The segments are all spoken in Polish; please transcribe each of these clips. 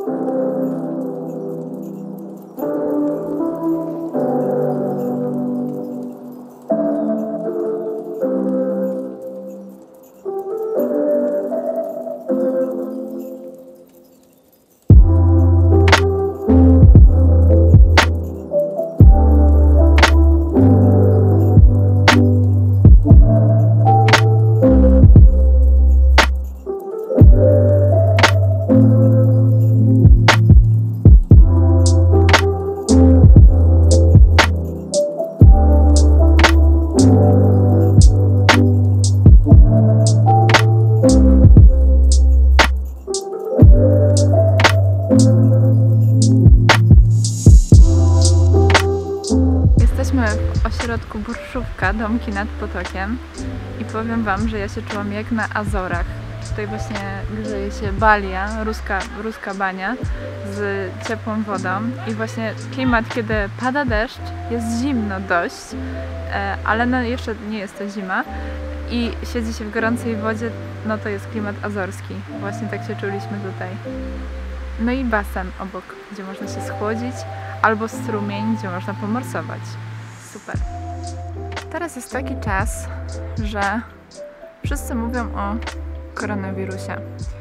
Jesteśmy w ośrodku Burszówka, domki nad potokiem i powiem wam, że ja się czułam jak na Azorach. Tutaj właśnie grzeje się balia, ruska bania z ciepłą wodą i właśnie klimat, kiedy pada deszcz, jest zimno dość, ale no jeszcze nie jest to zima i siedzi się w gorącej wodzie, no to jest klimat azorski. Właśnie tak się czuliśmy tutaj. No i basen obok, gdzie można się schłodzić, albo strumień, gdzie można pomorsować. Super. Teraz jest taki czas, że wszyscy mówią o koronawirusie.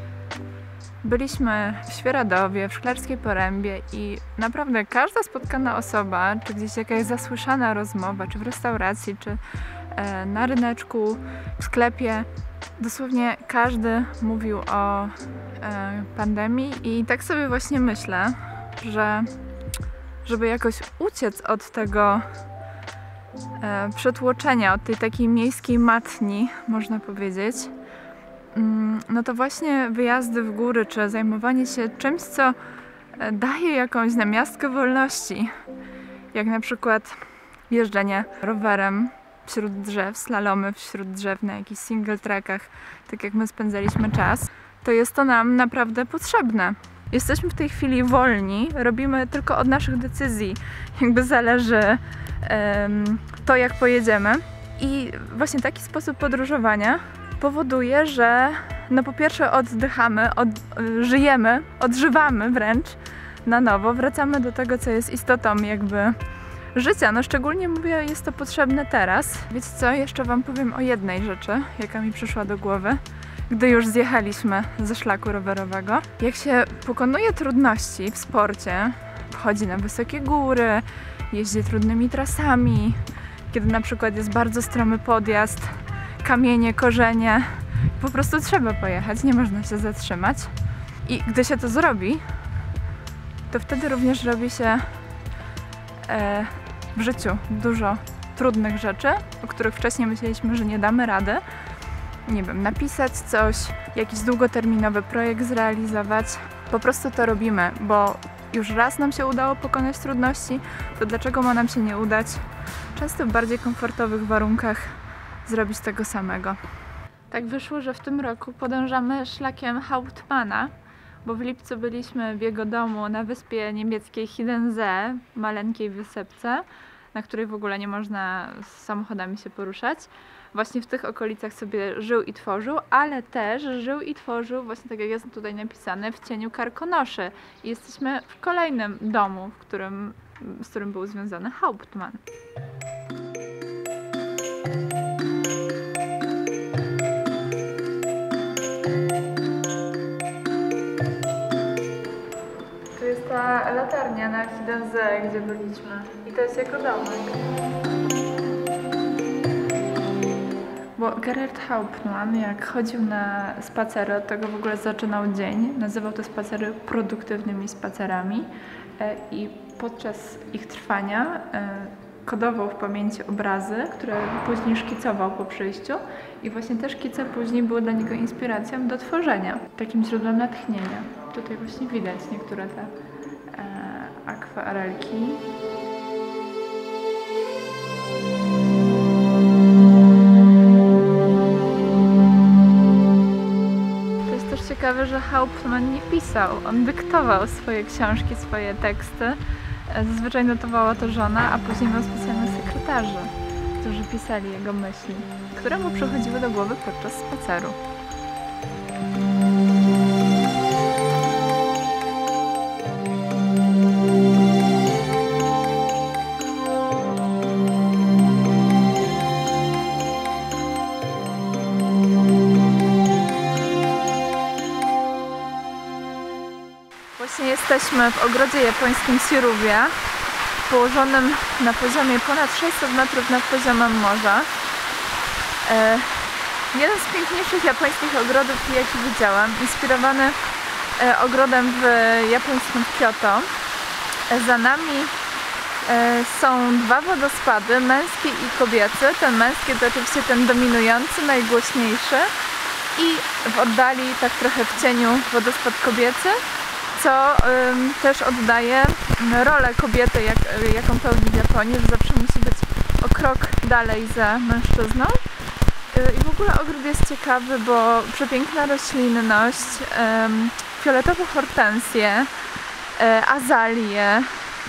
Byliśmy w Świeradowie, w Szklarskiej Porębie i naprawdę każda spotkana osoba, czy gdzieś jakaś zasłyszana rozmowa, czy w restauracji, czy na ryneczku, w sklepie, dosłownie każdy mówił o pandemii i tak sobie właśnie myślę, że żeby jakoś uciec od tego przetłoczenia, od tej takiej miejskiej matni, można powiedzieć, no to właśnie wyjazdy w góry, czy zajmowanie się czymś, co daje jakąś namiastkę wolności, jak na przykład jeżdżenie rowerem wśród drzew, slalomy wśród drzew na jakichś single trackach, tak jak my spędzaliśmy czas, to jest to nam naprawdę potrzebne. Jesteśmy w tej chwili wolni, robimy tylko od naszych decyzji, jakby zależy to, jak pojedziemy. I właśnie taki sposób podróżowania powoduje, że no po pierwsze oddychamy, żyjemy, odżywamy wręcz na nowo, wracamy do tego, co jest istotą jakby życia. No szczególnie mówię, jest to potrzebne teraz. Wiecie co, jeszcze wam powiem o jednej rzeczy, jaka mi przyszła do głowy, gdy już zjechaliśmy ze szlaku rowerowego. Jak się pokonuje trudności w sporcie, wchodzi na wysokie góry, jeździ trudnymi trasami, kiedy na przykład jest bardzo stromy podjazd, kamienie, korzenie, po prostu trzeba pojechać, nie można się zatrzymać. I gdy się to zrobi, to wtedy również robi się w życiu dużo trudnych rzeczy, o których wcześniej myśleliśmy, że nie damy rady. Nie wiem, napisać coś, jakiś długoterminowy projekt zrealizować. Po prostu to robimy, bo już raz nam się udało pokonać trudności, to dlaczego ma nam się nie udać często w bardziej komfortowych warunkach zrobić tego samego. Tak wyszło, że w tym roku podążamy szlakiem Hauptmanna, bo w lipcu byliśmy w jego domu na wyspie niemieckiej Hiddensee, maleńkiej wysepce, na której w ogóle nie można z samochodami się poruszać. Właśnie w tych okolicach sobie żył i tworzył, ale też żył i tworzył, właśnie tak jak jest tutaj napisane, w cieniu Karkonoszy. I jesteśmy w kolejnym domu, z którym był związany Hauptmann. Tu jest ta latarnia na Hiddensee, gdzie byliśmy. I to jest jego domek. Bo Gerhard Hauptmann, jak chodził na spacery, od tego w ogóle zaczynał dzień, nazywał te spacery produktywnymi spacerami i podczas ich trwania kodował w pamięci obrazy, które później szkicował po przyjściu i właśnie te szkice później były dla niego inspiracją do tworzenia, takim źródłem natchnienia. Tutaj właśnie widać niektóre te akwarelki. Ciekawe, że Hauptmann nie pisał, on dyktował swoje książki, swoje teksty. Zazwyczaj notowała to żona, a później miał specjalnych sekretarzy, którzy pisali jego myśli, które mu przychodziły do głowy podczas spaceru. Właśnie jesteśmy w ogrodzie japońskim Siruvia, położonym na poziomie ponad 600 metrów nad poziomem morza. Jeden z piękniejszych japońskich ogrodów, jaki widziałam, inspirowany ogrodem japońskim w Kyoto. Za nami są dwa wodospady, męski i kobiecy. Ten męski to oczywiście ten dominujący, najgłośniejszy, i w oddali, tak trochę w cieniu, wodospad kobiecy, co też oddaje rolę kobiety, jaką pełni w Japonii, że zawsze musi być o krok dalej za mężczyzną. I w ogóle ogród jest ciekawy, bo przepiękna roślinność, fioletowe hortensje, azalie,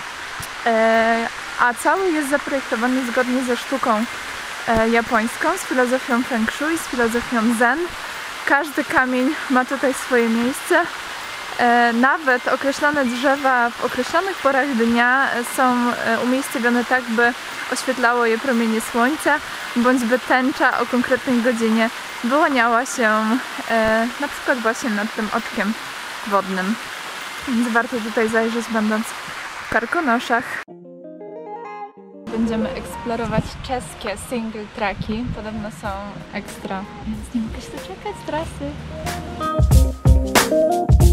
a cały jest zaprojektowany zgodnie ze sztuką japońską, z filozofią Feng Shui, z filozofią Zen. Każdy kamień ma tutaj swoje miejsce. Nawet określone drzewa w określonych porach dnia są umiejscowione tak, by oświetlało je promienie słońca, bądź by tęcza o konkretnej godzinie wyłaniała się na przykład właśnie nad tym oczkiem wodnym. Więc warto tutaj zajrzeć, będąc w Karkonoszach. Będziemy eksplorować czeskie single tracki. Podobno są ekstra, więc nie mogę się doczekać trasy.